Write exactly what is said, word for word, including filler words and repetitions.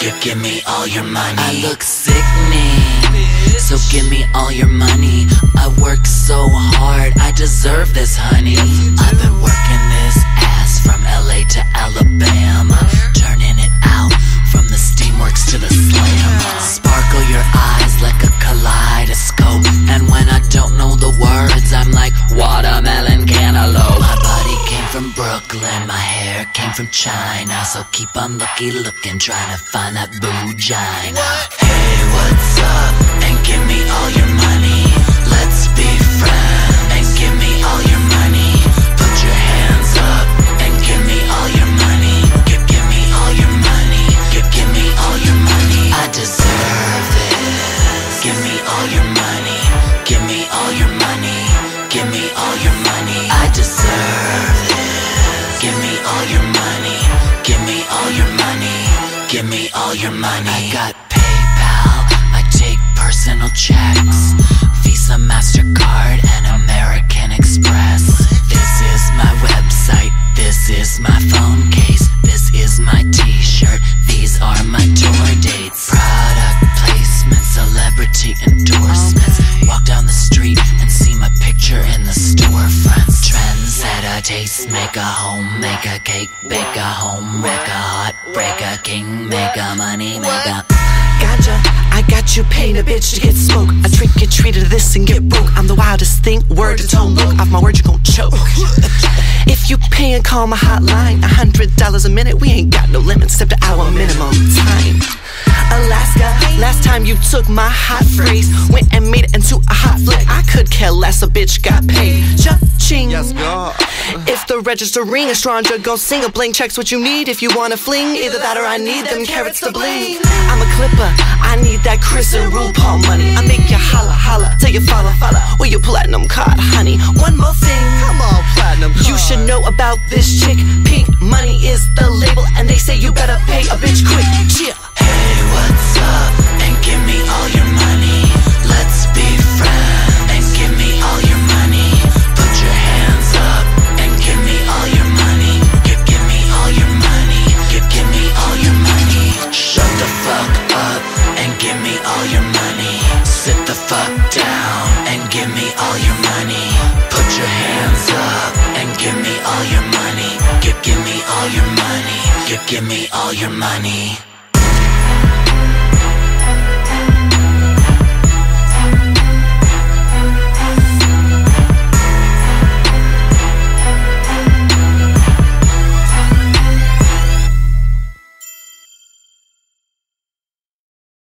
give, give me all your money. I look sickening, so give me all your money. I work so hard, I deserve this, honey. I've been working this ass from L A to Alabama, turning it out from the steamworks to the slam. Sparkle your eyes like a kaleidoscope, and when I don't know the words, I'm like watermelon cantaloupe. My body came from Brooklyn, my hair came from China, so keep on looky looking, trying to find that boogina. Hey, what's up? And give me all your money. Let's be friends and give me all your money. Put your hands up and give me all your money. Give, give me all your money. Give, give me all your money. I deserve this. Give me all your money. Give me all your money. Give me all your money. I deserve this. Give me all your money. Give me all your money. Give me all your money. I got PayPal, I take personal checks, Visa, MasterCard, and American Express. This is my website, this is my phone case, this is my t-shirt, these are my tour dates. Product placement, celebrity endorsements. Walk down the street and see my picture in the storefronts. Trendsetter, tastemaker, homemaker, cake baker, home wrecker, heartbreaker, kingmaker, money maker. Gotcha, I got you paying a bitch to get smoke. I trick get treated to this and get broke. I'm the wildest thing, word to tone, look. Off my word you gon' choke. If you pay and call my hotline, a hundred dollars a minute, we ain't got no limits except to our minimum time. Alaska, last time you took my hot phrase, went and made it into a hot flick. I could care less, a bitch got paid. Cha-ching. Yes, God. If the register ring, a stranger gon' sing. A blank check's what you need if you wanna fling. Either that or I need them carrots to bling. I'm a clipper, I need that Chris and RuPaul money. I make you holla holla, till you follow follow. Or you platinum card, honey. One more thing, Come on, platinum card. you should know about this chick. Pink money is the label, and they say you better pay a bitch quick. Cheer. Hey, what's up? And give me all your money. Let's be friends and give me all your money. Put your hands up and give me all your money. Give, give me all your money. Give, give me all your money. Shut the fuck up and give me all your money. Sit the fuck down and give me all your money. Put your hands up and give me all your money. Give, give me all your money. Give, give me all your money.